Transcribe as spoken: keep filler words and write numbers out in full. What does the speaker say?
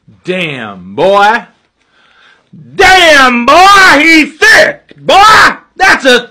Damn, boy. Damn, boy, he's thick. Boy, that's a